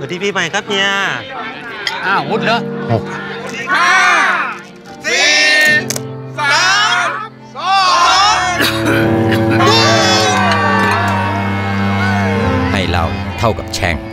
วัสดีปีใหม่ครับเฮียอ้าวมุดเถอะ 6 5 4 3 2 ให้เราเท่ากับแช่ง